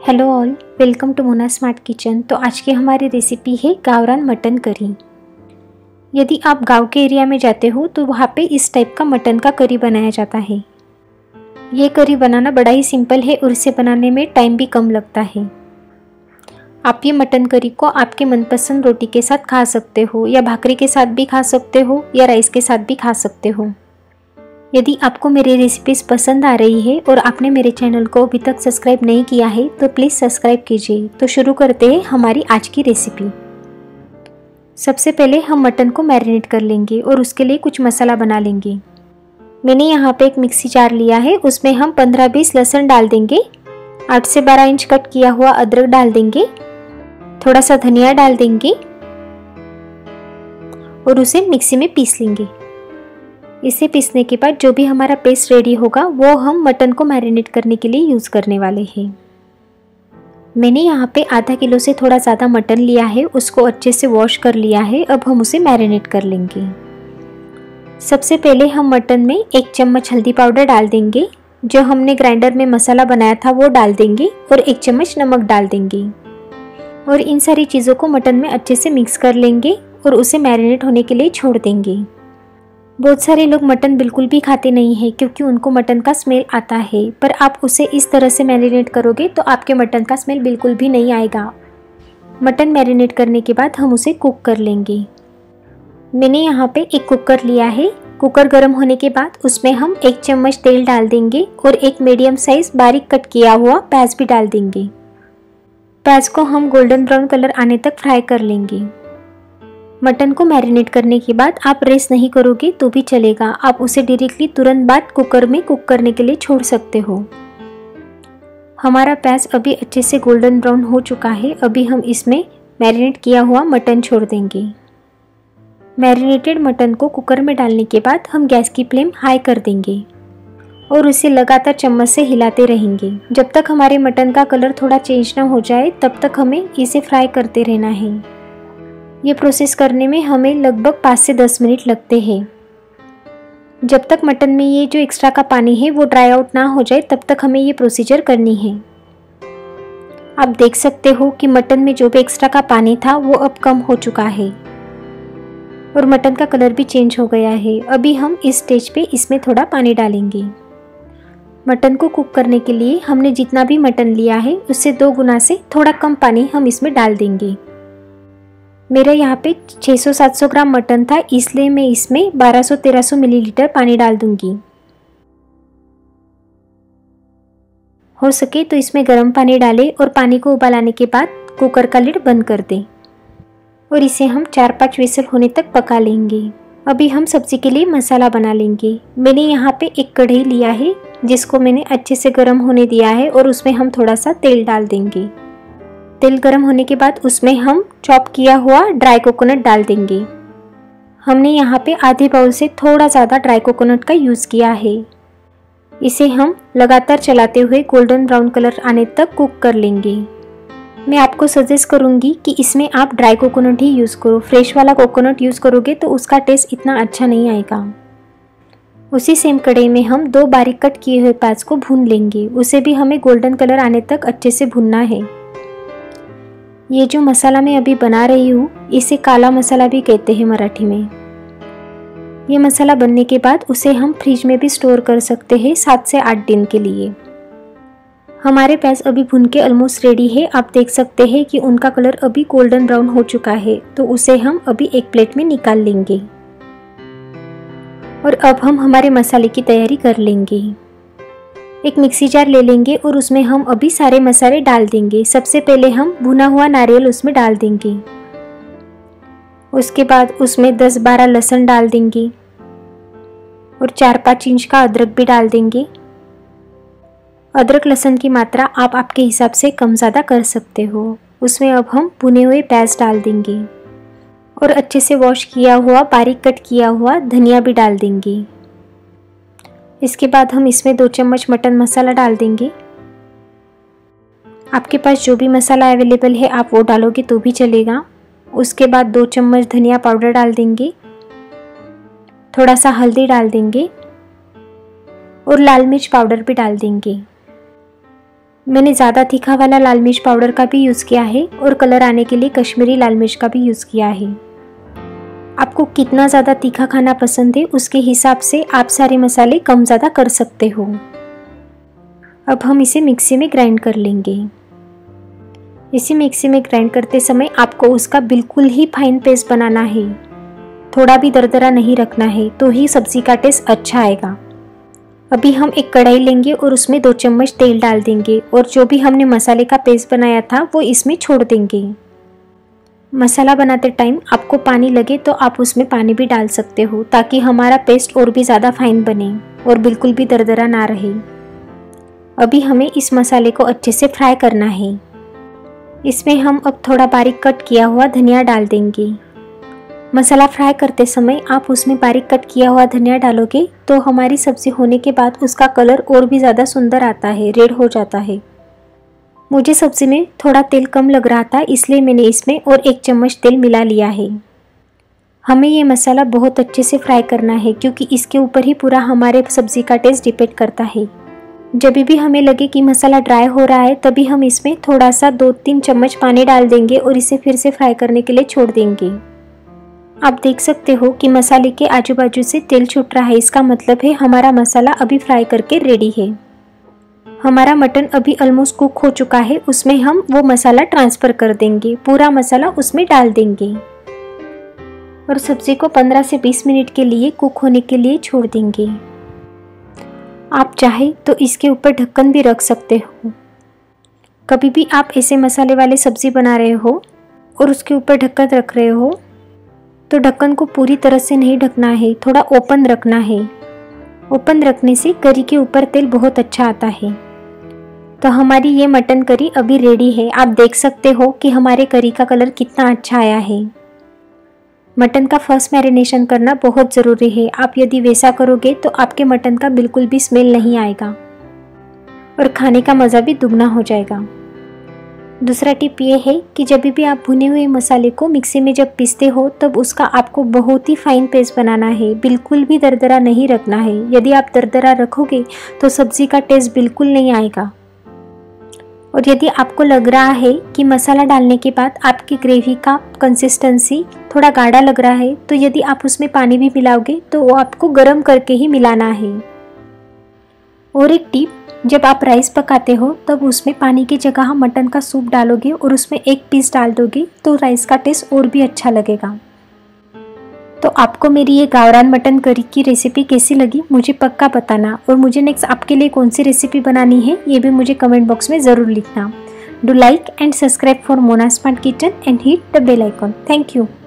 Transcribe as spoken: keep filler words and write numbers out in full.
Hello all, welcome to Mona smart kitchen. तो आज की हमारी रेसिपी है गावरान मटन करी। यदि आप गांव के एरिया में जाते हो तो वहाँ पे इस टाइप का मटन का करी बनाया जाता है। ये करी बनाना बड़ा ही सिंपल है और इसे बनाने में टाइम भी कम लगता है। आप ये मटन करी को आपके मनपसंद रोटी के साथ खा सकते हो या भाकरी के साथ भी खा सकते हो या राइस के साथ भी खा सकते हो। यदि आपको मेरी रेसिपीज़ पसंद आ रही है और आपने मेरे चैनल को अभी तक सब्सक्राइब नहीं किया है तो प्लीज़ सब्सक्राइब कीजिए। तो शुरू करते हैं हमारी आज की रेसिपी। सबसे पहले हम मटन को मैरिनेट कर लेंगे और उसके लिए कुछ मसाला बना लेंगे। मैंने यहाँ पे एक मिक्सी जार लिया है, उसमें हम पंद्रह बीस लहसुन डाल देंगे, आठ से बारह इंच कट किया हुआ अदरक डाल देंगे, थोड़ा सा धनिया डाल देंगे और उसे मिक्सी में पीस लेंगे। इसे पीसने के बाद जो भी हमारा पेस्ट रेडी होगा वो हम मटन को मैरिनेट करने के लिए यूज़ करने वाले हैं। मैंने यहाँ पे आधा किलो से थोड़ा ज़्यादा मटन लिया है, उसको अच्छे से वॉश कर लिया है। अब हम उसे मैरिनेट कर लेंगे। सबसे पहले हम मटन में एक चम्मच हल्दी पाउडर डाल देंगे, जो हमने ग्राइंडर में मसाला बनाया था वो डाल देंगे और एक चम्मच नमक डाल देंगे और इन सारी चीज़ों को मटन में अच्छे से मिक्स कर लेंगे और उसे मैरिनेट होने के लिए छोड़ देंगे। बहुत सारे लोग मटन बिल्कुल भी खाते नहीं हैं क्योंकि उनको मटन का स्मेल आता है, पर आप उसे इस तरह से मैरिनेट करोगे तो आपके मटन का स्मेल बिल्कुल भी नहीं आएगा। मटन मैरिनेट करने के बाद हम उसे कुक कर लेंगे। मैंने यहाँ पे एक कुकर लिया है। कुकर गर्म होने के बाद उसमें हम एक चम्मच तेल डाल देंगे और एक मीडियम साइज बारीक कट किया हुआ प्याज भी डाल देंगे। प्याज को हम गोल्डन ब्राउन कलर आने तक फ्राई कर लेंगे। मटन को मैरिनेट करने के बाद आप रेस्ट नहीं करोगे तो भी चलेगा, आप उसे डायरेक्टली तुरंत बाद कुकर में कुक करने के लिए छोड़ सकते हो। हमारा प्याज अभी अच्छे से गोल्डन ब्राउन हो चुका है। अभी हम इसमें मैरिनेट किया हुआ मटन छोड़ देंगे। मैरिनेटेड मटन को कुकर में डालने के बाद हम गैस की फ्लेम हाई कर देंगे और उसे लगातार चम्मच से हिलाते रहेंगे जब तक हमारे मटन का कलर थोड़ा चेंज ना हो जाए। तब तक हमें इसे फ्राई करते रहना है। ये प्रोसेस करने में हमें लगभग पाँच से दस मिनट लगते हैं। जब तक मटन में ये जो एक्स्ट्रा का पानी है वो ड्राई आउट ना हो जाए तब तक हमें ये प्रोसीजर करनी है। आप देख सकते हो कि मटन में जो भी एक्स्ट्रा का पानी था वो अब कम हो चुका है और मटन का कलर भी चेंज हो गया है। अभी हम इस स्टेज पे इसमें थोड़ा पानी डालेंगे। मटन को कुक करने के लिए हमने जितना भी मटन लिया है उससे दो गुना से थोड़ा कम पानी हम इसमें डाल देंगे। मेरा यहाँ पे छह सौ सात सौ ग्राम मटन था, इसलिए मैं इसमें बारह सौ तेरह सौ मिलीलीटर पानी डाल दूंगी। हो सके तो इसमें गर्म पानी डालें और पानी को उबाल आने के बाद कुकर का लिड बंद कर दें और इसे हम चार पाँच विसल होने तक पका लेंगे। अभी हम सब्जी के लिए मसाला बना लेंगे। मैंने यहाँ पे एक कढ़ाई लिया है जिसको मैंने अच्छे से गर्म होने दिया है और उसमें हम थोड़ा सा तेल डाल देंगे। तेल गर्म होने के बाद उसमें हम चॉप किया हुआ ड्राई कोकोनट डाल देंगे। हमने यहाँ पे आधे बाउल से थोड़ा ज़्यादा ड्राई कोकोनट का यूज़ किया है। इसे हम लगातार चलाते हुए गोल्डन ब्राउन कलर आने तक कुक कर लेंगे। मैं आपको सजेस्ट करूँगी कि इसमें आप ड्राई कोकोनट ही यूज़ करो। फ्रेश वाला कोकोनट यूज़ करोगे तो उसका टेस्ट इतना अच्छा नहीं आएगा। उसी सेम कढ़ाई में हम दो बारीक कट किए हुए प्याज को भून लेंगे। उसे भी हमें गोल्डन कलर आने तक अच्छे से भूनना है। ये जो मसाला मैं अभी बना रही हूँ इसे काला मसाला भी कहते हैं मराठी में। ये मसाला बनने के बाद उसे हम फ्रिज में भी स्टोर कर सकते हैं सात से आठ दिन के लिए। हमारे प्याज अभी भून के ऑलमोस्ट रेडी है। आप देख सकते हैं कि उनका कलर अभी गोल्डन ब्राउन हो चुका है, तो उसे हम अभी एक प्लेट में निकाल लेंगे और अब हम हमारे मसाले की तैयारी कर लेंगे। एक मिक्सी जार ले लेंगे और उसमें हम अभी सारे मसाले डाल देंगे। सबसे पहले हम भुना हुआ नारियल उसमें डाल देंगे। उसके बाद उसमें दस बारह लहसुन डाल देंगे और चार पाँच इंच का अदरक भी डाल देंगे। अदरक लहसुन की मात्रा आप आपके हिसाब से कम ज़्यादा कर सकते हो। उसमें अब हम भुने हुए प्याज डाल देंगे और अच्छे से वॉश किया हुआ बारीक कट किया हुआ धनिया भी डाल देंगे। इसके बाद हम इसमें दो चम्मच मटन मसाला डाल देंगे। आपके पास जो भी मसाला अवेलेबल है आप वो डालोगे तो भी चलेगा। उसके बाद दो चम्मच धनिया पाउडर डाल देंगे, थोड़ा सा हल्दी डाल देंगे और लाल मिर्च पाउडर भी डाल देंगे। मैंने ज़्यादा तीखा वाला लाल मिर्च पाउडर का भी यूज़ किया है और कलर आने के लिए कश्मीरी लाल मिर्च का भी यूज़ किया है। आपको कितना ज़्यादा तीखा खाना पसंद है उसके हिसाब से आप सारे मसाले कम ज़्यादा कर सकते हो। अब हम इसे मिक्सी में ग्राइंड कर लेंगे। इसे मिक्सी में ग्राइंड करते समय आपको उसका बिल्कुल ही फाइन पेस्ट बनाना है, थोड़ा भी दरदरा नहीं रखना है, तो ही सब्ज़ी का टेस्ट अच्छा आएगा। अभी हम एक कढ़ाई लेंगे और उसमें दो चम्मच तेल डाल देंगे और जो भी हमने मसाले का पेस्ट बनाया था वो इसमें छोड़ देंगे। मसाला बनाते टाइम आपको पानी लगे तो आप उसमें पानी भी डाल सकते हो, ताकि हमारा पेस्ट और भी ज़्यादा फाइन बने और बिल्कुल भी दरदरा ना रहे। अभी हमें इस मसाले को अच्छे से फ्राई करना है। इसमें हम अब थोड़ा बारीक कट किया हुआ धनिया डाल देंगे। मसाला फ्राई करते समय आप उसमें बारीक कट किया हुआ धनिया डालोगे तो हमारी सब्ज़ी होने के बाद उसका कलर और भी ज़्यादा सुंदर आता है, रेड हो जाता है। मुझे सब्ज़ी में थोड़ा तेल कम लग रहा था, इसलिए मैंने इसमें और एक चम्मच तेल मिला लिया है। हमें ये मसाला बहुत अच्छे से फ्राई करना है, क्योंकि इसके ऊपर ही पूरा हमारे सब्ज़ी का टेस्ट डिपेंड करता है। जब भी हमें लगे कि मसाला ड्राई हो रहा है तभी हम इसमें थोड़ा सा दो तीन चम्मच पानी डाल देंगे और इसे फिर से फ्राई करने के लिए छोड़ देंगे। आप देख सकते हो कि मसाले के आजू बाजू से तेल छूट रहा है, इसका मतलब है हमारा मसाला अभी फ्राई करके रेडी है। हमारा मटन अभी ऑलमोस्ट कुक हो चुका है, उसमें हम वो मसाला ट्रांसफ़र कर देंगे, पूरा मसाला उसमें डाल देंगे और सब्ज़ी को पंद्रह से बीस मिनट के लिए कुक होने के लिए छोड़ देंगे। आप चाहे तो इसके ऊपर ढक्कन भी रख सकते हो। कभी भी आप ऐसे मसाले वाले सब्ज़ी बना रहे हो और उसके ऊपर ढक्कन रख रहे हो तो ढक्कन को पूरी तरह से नहीं ढकना है, थोड़ा ओपन रखना है। ओपन रखने से करी के ऊपर तेल बहुत अच्छा आता है। तो हमारी ये मटन करी अभी रेडी है। आप देख सकते हो कि हमारे करी का कलर कितना अच्छा आया है। मटन का फर्स्ट मैरिनेशन करना बहुत ज़रूरी है। आप यदि वैसा करोगे तो आपके मटन का बिल्कुल भी स्मेल नहीं आएगा और खाने का मज़ा भी दुगना हो जाएगा। दूसरा टिप ये है कि जब भी आप भुने हुए मसाले को मिक्सी में जब पीसते हो तब उसका आपको बहुत ही फाइन पेस्ट बनाना है, बिल्कुल भी दरदरा नहीं रखना है। यदि आप दरदरा रखोगे तो सब्ज़ी का टेस्ट बिल्कुल नहीं आएगा। और यदि आपको लग रहा है कि मसाला डालने के बाद आपकी ग्रेवी का कंसिस्टेंसी थोड़ा गाढ़ा लग रहा है तो यदि आप उसमें पानी भी मिलाओगे तो वो आपको गर्म करके ही मिलाना है। और एक टिप, जब आप राइस पकाते हो तब उसमें पानी की जगह मटन का सूप डालोगे और उसमें एक पीस डाल दोगे तो राइस का टेस्ट और भी अच्छा लगेगा। तो आपको मेरी ये गावरान मटन करी की रेसिपी कैसी लगी मुझे पक्का बताना, और मुझे नेक्स्ट आपके लिए कौन सी रेसिपी बनानी है ये भी मुझे कमेंट बॉक्स में ज़रूर लिखना। Do like and subscribe for Mona smart kitchen and hit the bell icon. Thank you.